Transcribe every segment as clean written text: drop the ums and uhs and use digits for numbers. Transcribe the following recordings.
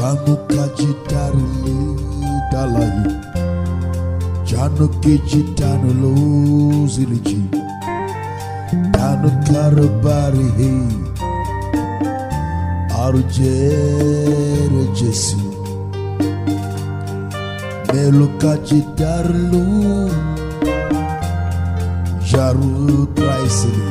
Janu kajitarili dalahi, Janu kijitanu lo ziliji, Janu karabari he, Arujere Jesi, Melu kajitarlu, Jaru Chrysli,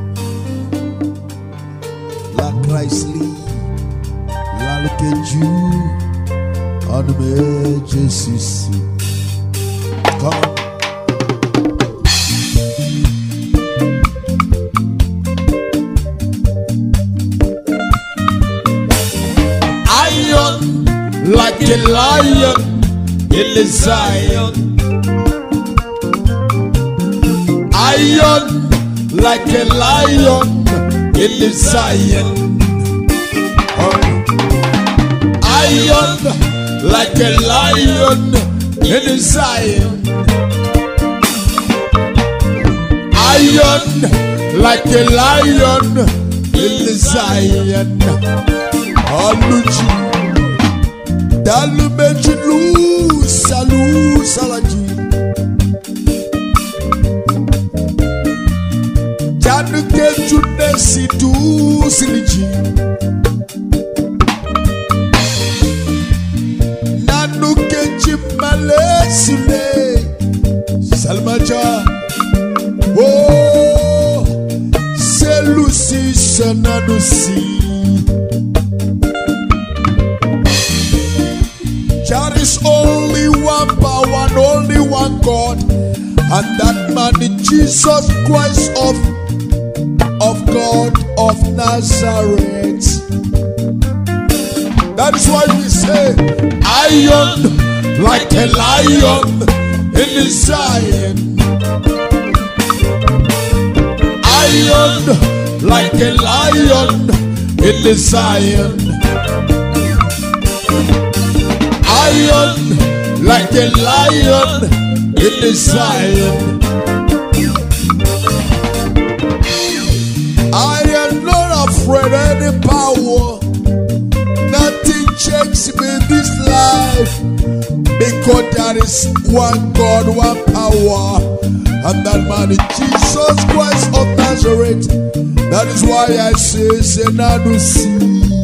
La Chrysli. Look at you on the Jesus. Come on. Iron like a lion in the Zion. Iron like a lion in the Zion. Iron like a lion in the Zion. Iron like a lion in the Zion. Aluji, dalumeji lu salu salaji. Janu keju nesi tu siliji. Malesile Salmaja Oh Selusi Sananusi. There is only one power and only one God, and that man is Jesus Christ of God of Nazareth. That is why we say iron like a lion in the Zion. Iron like a lion in the Zion. Iron like a lion in the Zion. I am not afraid of any power. Nothing shakes me in this life. Because there is one God, one power, and that man is Jesus Christ of Nazareth. That is why I say, Senanusi.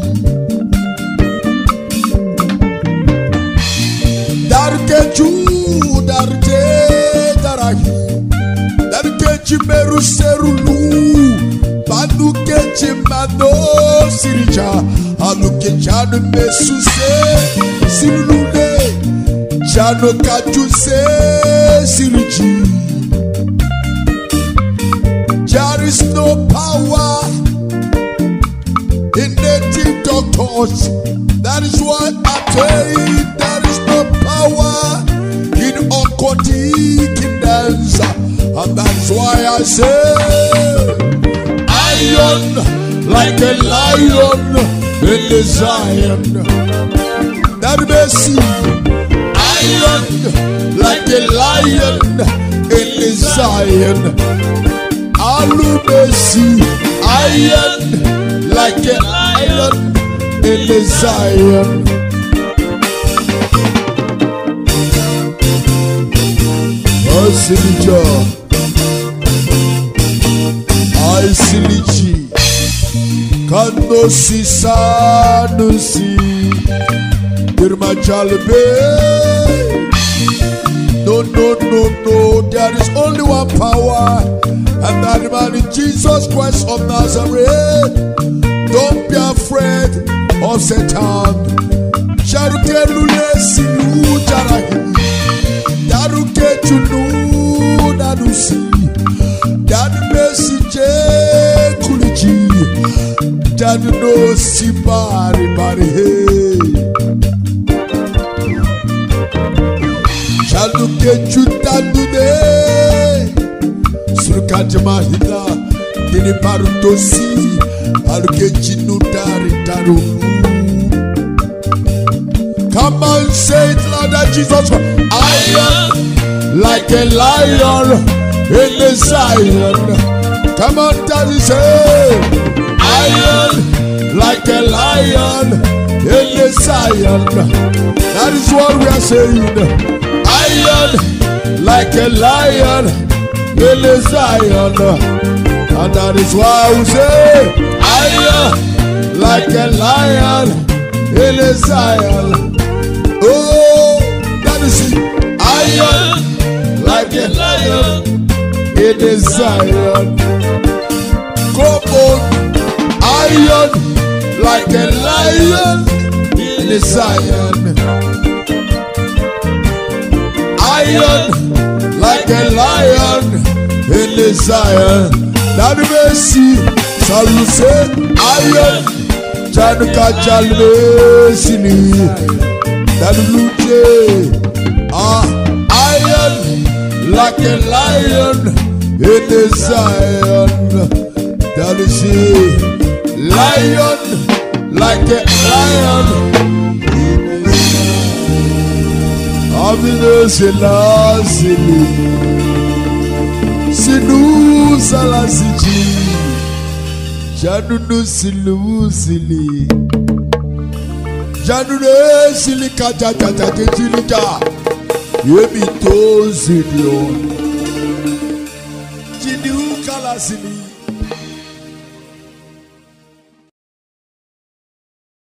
Darkeju, Darke, Darahi, Darkeji Meru Serulu, Banukeji Mado Sirija, Alukejanu Mesuse, Sirulune. Jano Kajuse Siriji. There is no power in native doctors. That is why I tell you, there is no power in occultic kingdoms. And that's why I say, iron like a lion in the Zion. That may see. Iron like a lion in the Zion. Alubesi, iron like a lion in the Zion. Osilija, I silichi, kando sisa nusi, dirma jalbe. No, there is only one power, and that man is Jesus Christ of Nazareth. Don't be afraid of Satan. Sharuke lule silu jarahi, daruke chunu nadusi, dadu mesije kuliji, dadu no si bari hey. Shaluke chutadude Surukajama hila Dini parutosi Aluke chinudari taru. Come on, say it louder, Jesus. Iron like a lion in the Zion. Come on, daddy, say iron like a lion in the Zion. That is what we are saying. Iron like a lion in the Zion. And that is why we say, iron like a lion in the Zion. Oh, that is it. Iron like a lion in the Zion. Come on, iron like a lion in the Zion. Iron like a lion in the Zion. That mercy, shall you say, iron, Januka Jalmesini, that blue jay, iron like a lion in the Zion. That is it, lion like a lion in the Zion. Avinosini. Sinu salasiji, Janunu silu sili, Janune silika jajata jilika, Yemi to zidio, Jinu kalasili,